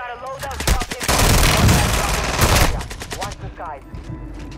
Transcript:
got a loadout drop in. Watch the skies.